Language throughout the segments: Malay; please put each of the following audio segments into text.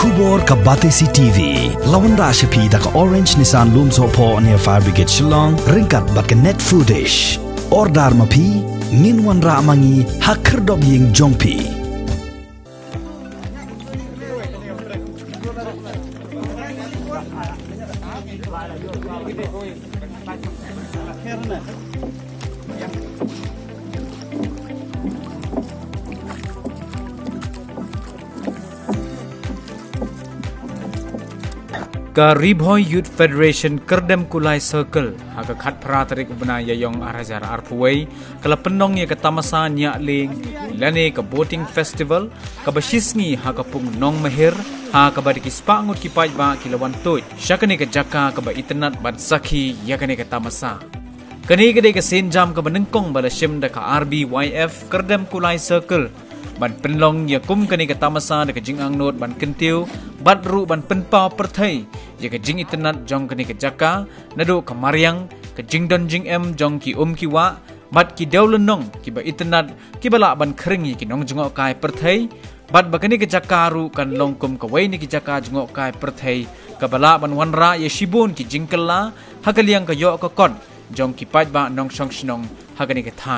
Kubor ka Batesi TV. Lawan ra shapi da ka Orange Nissan Lumso po near Fire Brigade Shillong. Ringkat bat ka net footage. Ordar mapi. Nginwan ra mangi hakerdob ying jongpi. Ka Ribhoy Youth Federation Kerdem Kulai Circle haka khat pratarik ubna yayong arajar arpuway kala penong ya ketamasa nyak ling lane ka boating festival ka bashisngi haka pung nong mahir ha ka badiki spangut ki paj ba kilawan toy syakane ka jaka ka ba internet ban sakhi yakane ka tamasa kani gede ka senjam ka banengkong bala shim da ka RBYF Kerdem Kulai Circle ban penlong ya kum kani ka tamasa da ka jingang not ban kentiu bat ru ban penpau perthai ya ka jing internet jong kani ka jaka nado ka mariang ka jing don jing em jong ki ki wa bat ki deulenong ki ba internet ki bala ban khring ki nong jong kai perthai bat ba kani ka jaka ru kan long kum ka wai ni ki jaka jong kai perthai ka bala ban wanra ya shibun ki jingkela hakaliang ka yo ka kon jong ki paj ba nong song snong hakani ka thai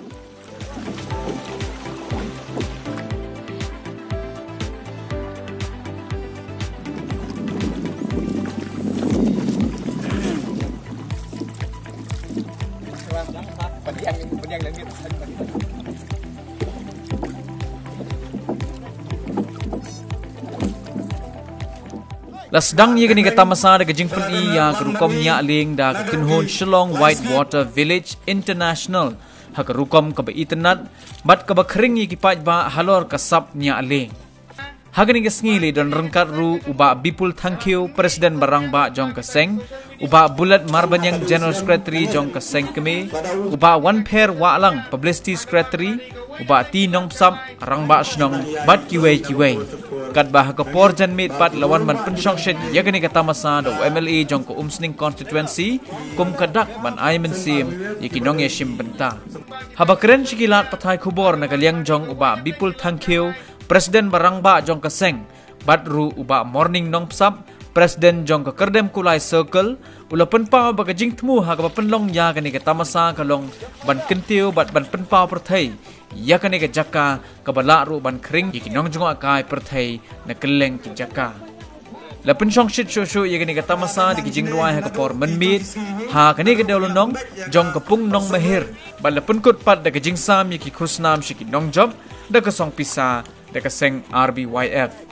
Lasdang ye gani kata masa da gajing pun ya kerukom nya ling da kinhon Shillong Whitewater Village International ha kerukom ka ba internet bat ka ba khring ye ki paj ba halor ka sap nya ling ha gani gasngi le don rengkat ru uba Bipul Thangkeu Presiden barang ba jong ka seng uba Bulat Marbanyang General Secretary jong ka seng keme uba One Pair Walang Publicity Secretary uba Ti Nong Sap rang ba snong bat kiwei kat bah ka porjan mit pat lawan man pensyong shed ya gani kata masa do MLA jong ko umsning constituency kum kadak ban ai men sim yikinong ye shim benta habakren shikilat pathai khubor na kaliang jong uba Bipul Thangkeu Presiden barang ba jong ka seng bat ru uba Morning Nong Sap Presiden jong ka Kerdem Kulai Circle ula penpau ba ka jing tmu ha ka penlong ya gani kata masa kalong ban kentiu bat ban penpau perthai ya kane ka jaka ka bala ru ban khring ki nong jong akai perthai na keleng ki jaka la penshong shit sho ya kane ka tamasa di jing ruai ha ka por menmit ha kane ka deulo nong jong ka pung nong mahir bala penkut pat da ka jing sam ki khusnam shi ki nong job da ka song pisa da ka seng RBYF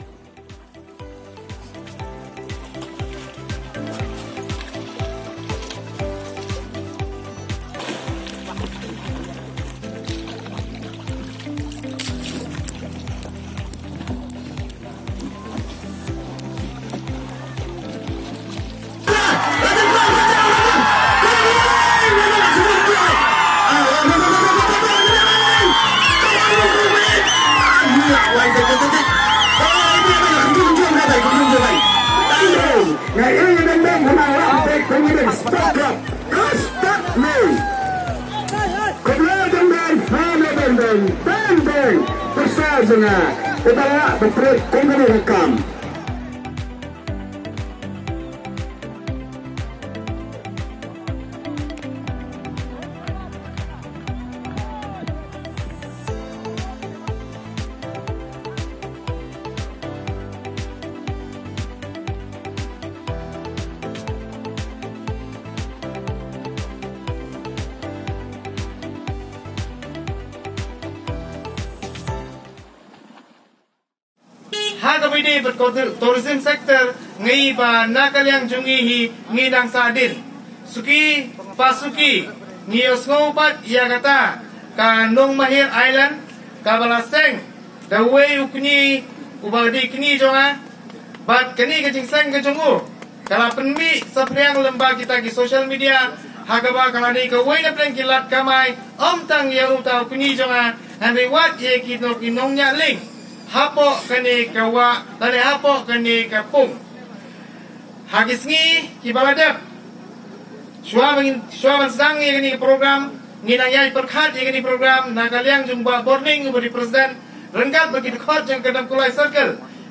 Hakabidi tourism sector ngai ba nakaliang jungi hi ngi nang sadin suki pasuki ngi osngo pat ya kata ka Nong Mahir Island ka balaseng the way ukni ubadi kini jonga bat kini ke jingseng ke jongu kala penmi sapriang lemba kita ki social media hagaba kala ni ka way na plan kilat kamai tang ya uta kini jonga and what ye ki no kinong nya ling hapo kani kawa tali hapo kani kapung hagisngi kibaladap shwa sang ni program ni nang perkhat ni program nakaliang jumpa boarding beri presiden rengkat bagi dekat jang Kerdem Kulai Circle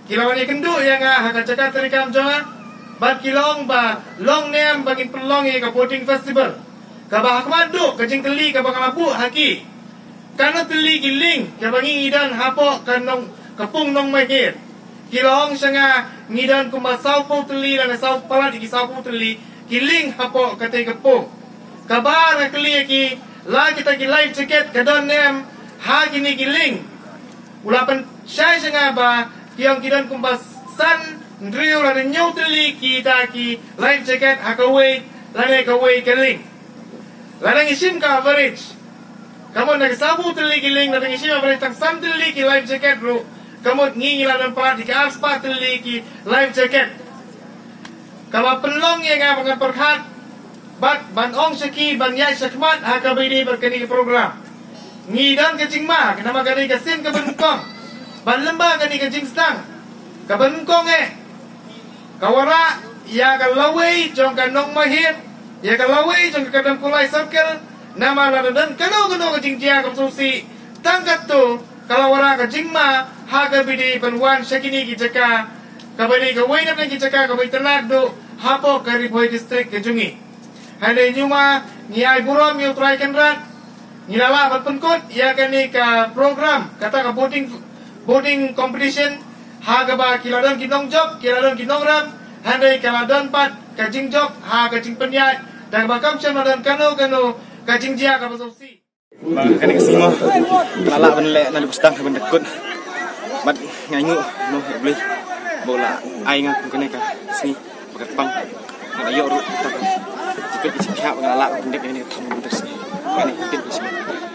Kilawan ni kendu yang akan cakap terikam jangan. Bat kilong ba long nem bagi pelong ye ka boating festival. Ka ba hakman du ka jing teli ka ba kalapu haki. Kana teli giling ka bagi idan hapo kanong kapung nong mahir. Kilong sanga ngidan kuma saupo teli dan sau pala di saupo teli giling hapo kate kapung. Ka ba na keli ki la kita ki life jacket ka don nem ha gini giling. Ulapan syai sanga ba kiong kidan kuma san Drill la nyau teli kita ki life jacket hakaway lane kaway keling. Ladang isim ka average. Kamu nak sabu teli giling ladang isim average tang sam teli ki life jacket bro. Kamu ngingi ladang pelat di aspa teli ki life jacket. Kamu pelong yang apa perkat bat ban ong seki ban yai sakmat hakabidi berkeni program. Ngidang kecing ma kenapa kani kasin ke bengkong. Ban lembah kani kecing stang. Ke bengkong Kawara ya kalaway jong kanong mahir ya kalaway jong kadang kulay circle nama ladadan kano ka jingjia kam susi tangkat tu kalawara ka jingma haga bidi panwan sakini ki jaka kabadi ka way na ki jaka kabay tanado hapo ka Ripoy district ke jungi hande nyuma ni ay burom yu try kanrat nilala bat penkot ya kani ka program kata ka boating competition haga ba kiladan kinong job kiladan kinong ram handai kiladan pat kajing job ha kajing penyat dan bakam chamadan kano kajing jia ka pasausi bang kani kasimo lala benle nan bustang ben dekut bat nganyu no beli bola ai ngak kene ka sini bakat pang na yo ru ta ka jika kicik ha lala pendek ini thom terus kani tin